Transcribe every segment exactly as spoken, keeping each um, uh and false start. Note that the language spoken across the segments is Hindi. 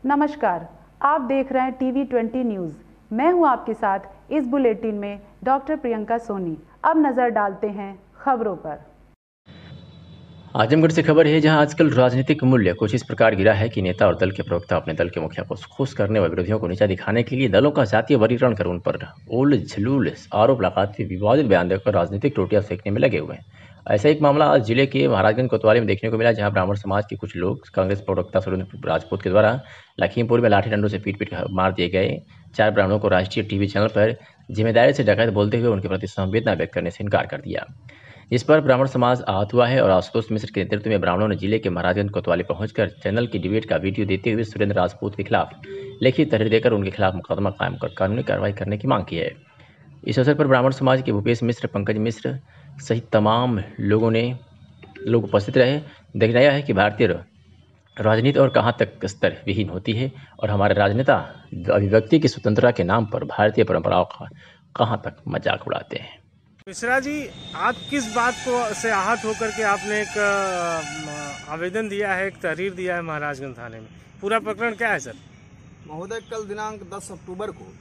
नमस्कार, आप देख रहे हैं टीवी ट्वेंटी न्यूज़। मैं हूं आपके साथ इस बुलेटिन में डॉक्टर प्रियंका सोनी। अब नज़र डालते हैं खबरों पर। आजमगढ़ से खबर है, जहां आजकल राजनीतिक मूल्य कुछ इस प्रकार गिरा है कि नेता और दल के प्रवक्ता अपने दल के मुखिया को खुश करने व विरोधियों को नीचा दिखाने के लिए दलों का जातीय वर्गीकरण कर उन पर उल झलूल आरोप लगाते विवादित बयान देकर राजनीतिक रोटियां सेकने में लगे हुए हैं। ऐसा एक मामला आज जिले के महाराजगंज कोतवाली में देखने को मिला, जहां ब्राह्मण समाज के कुछ लोग कांग्रेस प्रवक्ता सुरेंद्र राजपूत के द्वारा लखीमपुर में लाठी डंडों से पीट पीट मार दिए गए चार ब्राह्मणों को राष्ट्रीय टीवी चैनल पर जिम्मेदारी से डकैत बोलते हुए उनके प्रति संवेदना व्यक्त करने से इनकार कर दिया। इस पर ब्राह्मण समाज आहत हुआ है और आशुतोष मिश्र के नेतृत्व में ब्राह्मणों ने जिले के महाराजगंज कोतवाली पहुंचकर चैनल की डिबेट का वीडियो देते हुए सुरेंद्र राजपूत के खिलाफ लिखित तहरीर देकर उनके खिलाफ मुकदमा कायम कर कानूनी कार्रवाई करने की मांग की है। इस अवसर पर ब्राह्मण समाज के भूपेश मिश्र, पंकज मिश्र सहित तमाम लोगों ने लोग उपस्थित रहे। देखना यह है कि भारतीय राजनीति और कहां तक स्तर विहीन होती है और हमारे राजनेता अभिव्यक्ति की स्वतंत्रता के नाम पर भारतीय परंपराओं का कहां तक मजाक उड़ाते हैं। मिश्रा जी, आप किस बात को से आहत होकर के आपने एक आवेदन दिया है, एक तहरीर दिया है महाराजगंज थाने में? पूरा प्रकरण क्या है सर? महोदय, कल दिनांक दस अक्टूबर को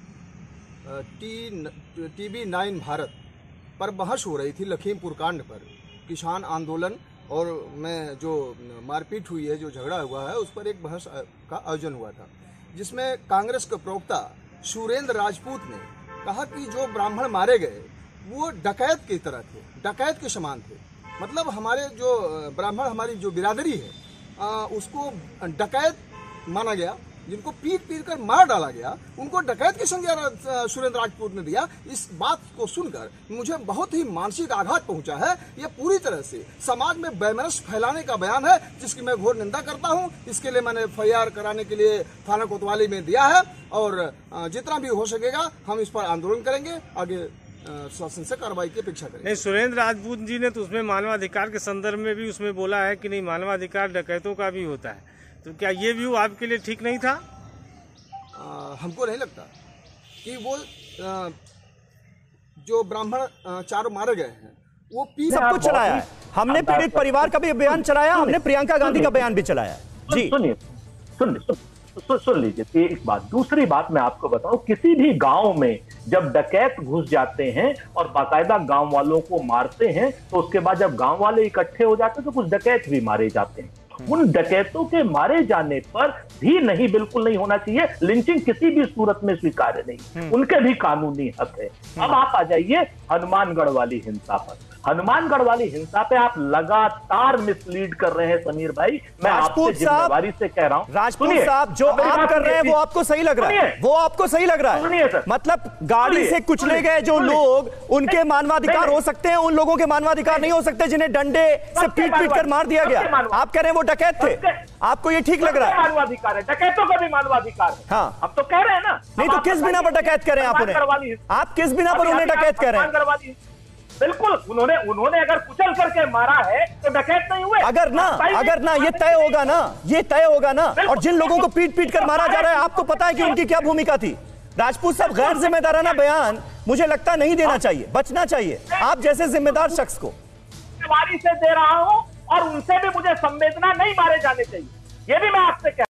टी टीवी नाइन भारत पर बहस हो रही थी लखीमपुर कांड पर। किसान आंदोलन और में जो मारपीट हुई है, जो झगड़ा हुआ है, उस पर एक बहस का आयोजन हुआ था, जिसमें कांग्रेस के प्रवक्ता सुरेंद्र राजपूत ने कहा कि जो ब्राह्मण मारे गए वो डकैत की तरह थे, डकैत के समान थे। मतलब हमारे जो ब्राह्मण, हमारी जो बिरादरी है, आ, उसको डकैत माना गया, जिनको पीट पीट कर मार डाला गया, उनको डकैत की संज्ञा सुरेंद्र राजपूत ने दिया। इस बात को सुनकर मुझे बहुत ही मानसिक आघात पहुंचा है। ये पूरी तरह से समाज में वैमनस्य फैलाने का बयान है, जिसकी मैं घोर निंदा करता हूं। इसके लिए मैंने एफ आई आर कराने के लिए थाना कोतवाली में दिया है और जितना भी हो सकेगा हम इस पर आंदोलन करेंगे, आगे शासन से कार्रवाई की अपेक्षा करेंगे। नहीं, सुरेंद्र राजपूत जी ने तो उसमें मानवाधिकार के संदर्भ में भी उसमें बोला है कि नहीं, मानवाधिकार डकैतों का भी होता है। तो क्या ये व्यू आपके लिए ठीक नहीं था? आ, हमको नहीं लगता कि वो आ, जो ब्राह्मण चारों मारे गए हैं वो पीट सबको चलाया है। हमने पीड़ित परिवार का भी बयान चलाया, हमने प्रियंका गांधी का बयान भी चलाया जी। सुनिए सुनिए सुन सुन लीजिए एक बात। दूसरी बात मैं आपको बताऊं, किसी भी गांव में जब डकैत घुस जाते हैं और बाकायदा गांव वालों को मारते हैं, तो उसके बाद जब गांव वाले इकट्ठे हो जाते हैं तो कुछ डकैत भी मारे जाते हैं। उन डकैतों के मारे जाने पर भी नहीं, बिल्कुल नहीं होना चाहिए। लिंचिंग किसी भी सूरत में स्वीकार्य नहीं, उनके भी कानूनी हक है। अब आप आ जाइए हनुमानगढ़ वाली हिंसा पर। हनुमानगढ़ वाली हिंसा पे आप लगातार मिसलीड कर रहे हैं समीर भाई। मैं आपसे जिम्मेवारी से कह रहा हूं, राजपूत साहब, जो आप कर रहे हैं वो आपको सही लग रहा है, वो आपको सही लग रहा है। मतलब गाड़ी से कुचले गए जो लोग, उनके मानवाधिकार हो सकते हैं, उन लोगों के मानवाधिकार नहीं हो सकते जिन्हें डंडे से पीट पीट कर मार दिया गया। आप कह रहे हैं वो डकैत थे, आपको ये ठीक लग रहा है? मानवाधिकार है, डकैतों का भी मानवाधिकार है। हाँ, हम तो कह रहे हैं ना। नहीं तो किस बिना पर डकैत करें आप उन्हें? आप किस बिना पर उन्हें डकैत करें? बिल्कुल, उन्होंने उन्होंने अगर कुचल करके मारा है तो डकैत नहीं हुए। अगर ना अगर ना ये तय होगा ना, ये तय होगा ना। और जिन लोगों को पीट पीट कर मारा जा रहा है, आपको पता है कि उनकी क्या भूमिका थी? राजपूत साहब, गैर जिम्मेदाराना बयान मुझे लगता नहीं देना चाहिए, बचना चाहिए आप जैसे जिम्मेदार शख्स को। जिम्मेदारी से दे रहा हूं और उनसे भी मुझे संवेदना नहीं मारे जाने चाहिए, ये भी मैं आपसे कह